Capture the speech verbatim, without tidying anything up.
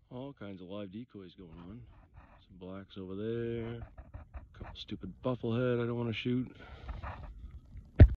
All kinds of live decoys going on. Some blacks over there. A couple stupid bufflehead I don't want to shoot.